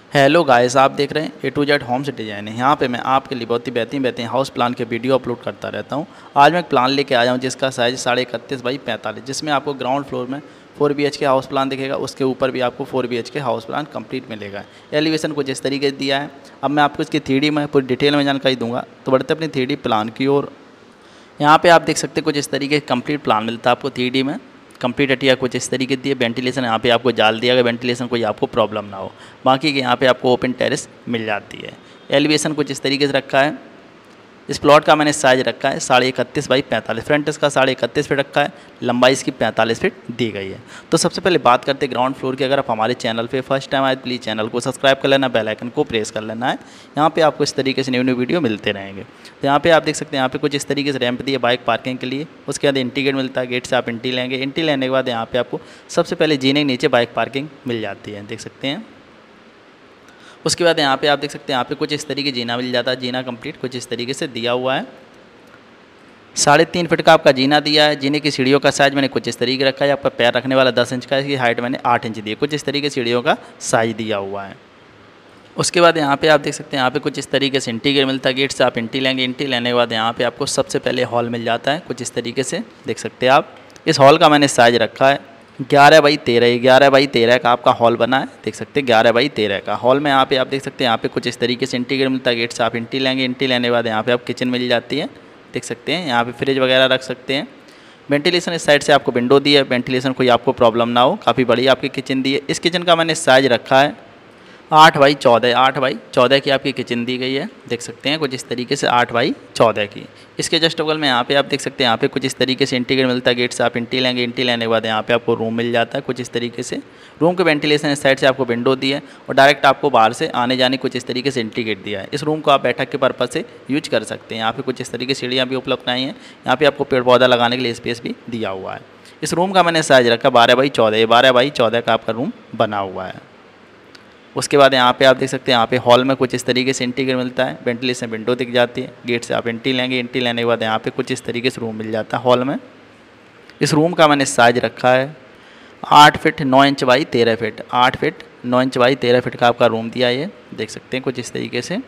Hello guys, आप देख रहे हैं ए टू जेड होम से डिजाइन है। यहाँ पे मैं आपके लिए बहुत ही बेहतरीन हाउस प्लान के वीडियो अपलोड करता रहता हूँ। आज मैं एक प्लान लेके आया हूँ जिसका साइज़ 31.5 बाई 45, जिसमें आपको ग्राउंड फ्लोर में 4 BHK हाउस प्लान दिखेगा। उसके ऊपर भी आपको 4 BHK हाउस प्लान कंप्लीट मिलेगा। एलिवेशन कुछ इस तरीके से दिया है। अब मैं आपको इसकी 3D में पूरी डिटेल में जानकारी दूंगा। तो बढ़ते अपनी 3D प्लान की ओर। यहाँ पे आप देख सकते हैं कुछ इस तरीके कंप्लीट प्लान मिलता है आपको 3D में। कंप्लीट अटिया कुछ इस तरीके दिए। वेंटिलेशन यहाँ पे आपको जाल दिया गया, वेंटिलेशन कोई आपको प्रॉब्लम ना हो। बाकी के यहाँ पे आपको ओपन टेरेस मिल जाती है। एलिवेशन कुछ इस तरीके से रखा है। इस प्लॉट का मैंने साइज़ रखा है 31.5 बाई 45। फ्रंट इसका 31.5 फीट रखा है, लंबाई इसकी 45 फीट दी गई है। तो सबसे पहले बात करते हैं ग्राउंड फ्लोर की। अगर आप हमारे चैनल पे फर्स्ट टाइम आए प्लीज़ चैनल को सब्सक्राइब कर लेना, बेल आइकन को प्रेस कर लेना है। यहाँ पे आपको इस तरीके से न्यू वीडियो मिलते रहेंगे। तो यहाँ पे आप देख सकते हैं यहाँ पे कुछ इस तरीके से रैंप दिए बाइक पार्किंग के लिए। उसके बाद एंट्री गेट मिलता है, गेट से आप एंट्री लेंगे। एंट्री लेने के बाद यहाँ पे आपको सबसे पहले जीने के नीचे बाइक पार्किंग मिल जाती है, देख सकते हैं। उसके बाद यहाँ पे आप देख सकते हैं यहाँ पे कुछ इस तरीके जीना मिल जाता है। जीना कंप्लीट कुछ इस तरीके से दिया हुआ है। 3.5 फीट का आपका जीना दिया है। जीने की सीढ़ियों का साइज़ मैंने कुछ इस तरीके रखा है। आपका पैर रखने वाला 10 इंच का है, इसकी हाइट मैंने 8 इंच दी है। कुछ इस तरीके सीढ़ियों का साइज़ दिया हुआ है। उसके बाद यहाँ पे आप देख सकते हैं यहाँ पे कुछ इस तरीके से एंट्री गेट मिलता है। गेट से आप एंट्री लेंगे। एंट्री लेने के बाद यहाँ पे आपको सबसे पहले हॉल मिल जाता है कुछ इस तरीके से, देख सकते हैं आप। इस हॉल का मैंने साइज़ रखा है 11 बाई 13। 11 बाई 13 का आपका हॉल बना है, देख सकते हैं 11 बाई 13 का हॉल में। यहाँ पे आप देख सकते हैं यहाँ पे कुछ इस तरीके से एंट्री गेट मिलता है। गेट से आप एंट्री लेंगे। एंट्री लेने के बाद यहाँ पे आप किचन मिल जाती है, देख सकते हैं। यहाँ पे फ्रिज वगैरह रख सकते हैं। वेंटिलेशन इस साइड से आपको विंडो दी है, वेंटिलेशन कोई आपको प्रॉब्लम ना हो। काफ़ी बड़ी आपकी किचन दी है। इस किचन का मैंने साइज़ रखा है 8 बाई 14। 8 बाई 14 की आपकी किचन दी गई है, देख सकते हैं कुछ इस तरीके से 8 बाई 14 की। इसके जस्ट बगल में यहाँ पे आप देख सकते हैं यहाँ पे कुछ इस तरीके से एंट्री गेट मिलता है। गेट से आप एंट्री लेंगे। एंट्री लेने के बाद यहाँ पे आपको रूम मिल जाता है कुछ इस तरीके से। रूम के वेंटिलेशन इस साइड से आपको विंडो दी है और डायरेक्ट आपको बाहर से आने जाने कुछ इस तरीके से एंट्री गेट दिया है। इस रूम को आप बैठक के पर्पज़ से यूज कर सकते हैं। यहाँ पे कुछ इस तरीके से सीढ़ियाँ भी उपलब्ध नहीं हैं। यहाँ पे आपको पेड़ पौधा लगाने के लिए स्पेस भी दिया हुआ है। इस रूम का मैंने साइज़ रखा 12 बाई 14। 12 बाई 14 का आपका रूम बना हुआ है। उसके बाद यहाँ पे आप देख सकते हैं यहाँ पे हॉल में कुछ इस तरीके से एंट्री गेट मिलता है। वेंटिलेशन विंडो दिख जाती है। गेट से आप एंट्री लेंगे। एंट्री लेने के बाद यहाँ पे कुछ इस तरीके से रूम मिल जाता है हॉल में। इस रूम का मैंने साइज़ रखा है 8 feet 9 inch by 13 feet. 8 feet 9 inch by 13 feet का आपका रूम दिया है, ये देख सकते हैं कुछ इस तरीके से।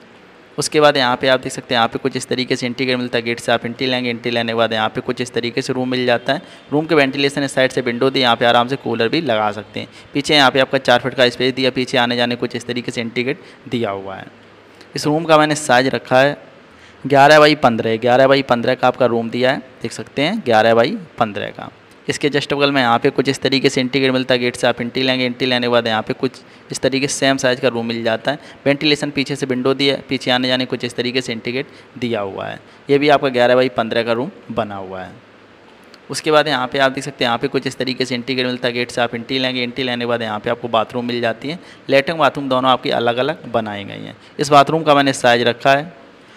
उसके बाद यहाँ पे आप देख सकते हैं यहाँ पे कुछ इस तरीके से एंट्री गेट मिलता है। गेट से आप एंट्री लेंगे। एंट्री लेने के बाद यहाँ पे कुछ इस तरीके से रूम मिल जाता है। रूम के वेंटिलेशन इस साइड से विंडो दी, यहाँ पे आराम से कूलर भी लगा सकते हैं। पीछे यहाँ पे आपका 4 फीट का स्पेस दिया। पीछे आने जाने कुछ इस तरीके से एंट्री गेट दिया हुआ है। इस रूम का मैंने साइज़ रखा है 11 बाई 15। 11 बाई 15 का आपका रूम दिया है, देख सकते हैं 11 बाई 15 का। इसके जस्ट बगल में यहाँ पे कुछ इस तरीके से एंट्री गेट मिलता है। गेट से आप एंट्री लेंगे। एंट्री लेने के बाद यहाँ पे कुछ इस तरीके से सेम साइज़ का रूम मिल जाता है। वेंटिलेशन पीछे से विंडो दी है। पीछे आने जाने कुछ इस तरीके से एंट्री गेट दिया हुआ है। ये भी आपका 11 बाई 15 का रूम बना हुआ है। उसके बाद यहाँ पे आप देख सकते हैं यहाँ पे कुछ इस tरीके से एंट्री गेट मिलता है। गेट से आप एंट्री लेंगे। एंट्री लेने के बाद यहाँ पे आपको बाथरूम मिल जाती है। लेटरिन बाथरूम दोनों आपकी अलग अलग बनाई गई हैं। इस बाथरूम का मैंने साइज़ रखा है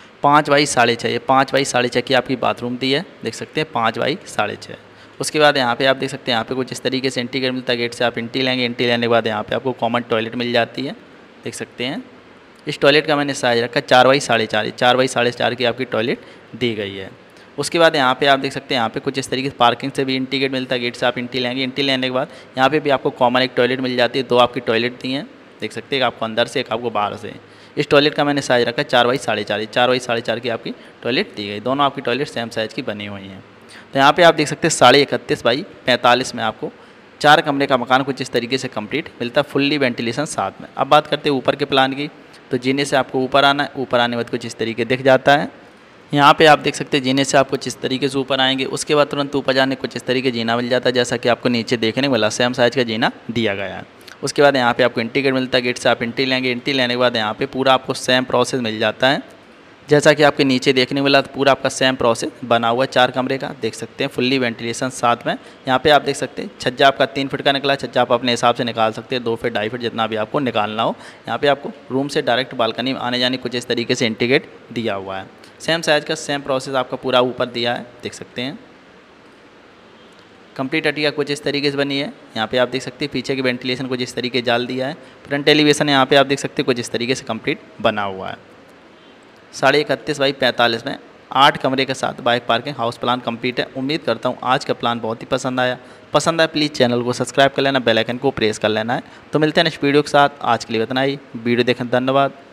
5 बाई 6.5। ये 5 बाई 6.5 की आपकी बाथरूम दी है, देख सकते हैं 5 बाई 6.5। उसके बाद यहाँ पे आप देख सकते हैं यहाँ पे कुछ इस तरीके से एंट्री गेट मिलता है। गेट से आप एंट्री लेंगे। एंट्री लेने के बाद यहाँ पे आपको कॉमन टॉयलेट मिल जाती है, देख सकते हैं। इस टॉयलेट का मैंने साइज़ रखा 4 बाई 4.5। 4 बाई 4.5 की आपकी टॉयलेट दी गई है। उसके बाद यहाँ पे आप देख सकते हैं यहाँ पे कुछ इस तरीके से पार्किंग से भी एंट्री गेट मिलता है। गेट से आप एंट्री लेंगे। एंट्री लेने के बाद यहाँ पे भी आपको कॉमन एक टॉयलेट मिल जाती है। 2 आपकी टॉयलेट दी हैं, देख सकते हैं, एक आपको अंदर से एक आपको बाहर से। इस टॉयलेट का मैंने साइज़ रखा 4 बाई 4.5। 4 बाई 4.5 की आपकी टॉयलेट दी गई। दोनों आपकी टॉयलेट सेम साइज़ की बनी हुई हैं। तो यहाँ पे आप देख सकते हैं 31.5 बाई 45 में आपको 4 कमरे का मकान कुछ इस तरीके से कंप्लीट मिलता है, फुल्ली वेंटिलेशन साथ में। अब बात करते हैं ऊपर के प्लान की। तो जीने से आपको ऊपर आना है। ऊपर आने के बाद कुछ इस तरीके दिख जाता है। यहाँ पे आप देख सकते हैं जीने से आप कुछ इस तरीके से ऊपर आएंगे। उसके बाद तुरंत ऊपर जाने कुछ इस तरीके जीना मिल जाता है, जैसा कि आपको नीचे देखने वाला सेम साइज़ का जीना दिया गया है। उसके बाद यहाँ पे आपको एंट्री गेट मिलता है। गेट से आप एंट्री लेंगे। एंट्री लेने के बाद यहाँ पे पूरा आपको सेम प्रोसेस मिल जाता है, जैसा कि आपके नीचे देखने वाला पूरा आपका सेम प्रोसेस बना हुआ है 4 कमरे का, देख सकते हैं, फुल्ली वेंटिलेशन साथ में। यहाँ पे आप देख सकते हैं छज्जा आपका 3 फीट का निकला। छज्जा आप अपने हिसाब से निकाल सकते हैं, 2 फीट 2.5 फीट जितना भी आपको निकालना हो। यहाँ पे आपको रूम से डायरेक्ट बालकनी में आने जाने कुछ इस तरीके से एंट्री गेट दिया हुआ है। सेम साइज़ का सेम प्रोसेस आपका पूरा ऊपर दिया है, देख सकते हैं। कंप्लीट अटिया कुछ इस तरीके से बनी है। यहाँ पे आप देख सकते हैं पीछे की वेंटिलेशन कुछ इस तरीके जाल दिया है। फ्रंट एलिवेशन यहाँ पे आप देख सकते हैं कुछ इस तरीके से कंप्लीट बना हुआ है। 31.5 बाई 45 में 8 कमरे के साथ bike parking house plan complete है। उम्मीद करता हूँ आज का प्लान बहुत ही पसंद आया प्लीज़ चैनल को सब्सक्राइब कर लेना, बेल आइकन को प्रेस कर लेना है। तो मिलते हैं नेक्स्ट वीडियो के साथ। आज के लिए इतना ही। वीडियो देखने धन्यवाद।